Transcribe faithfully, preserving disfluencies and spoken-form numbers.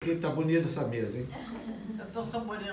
que tá bonita essa mesa, hein? Eu tô saboreando.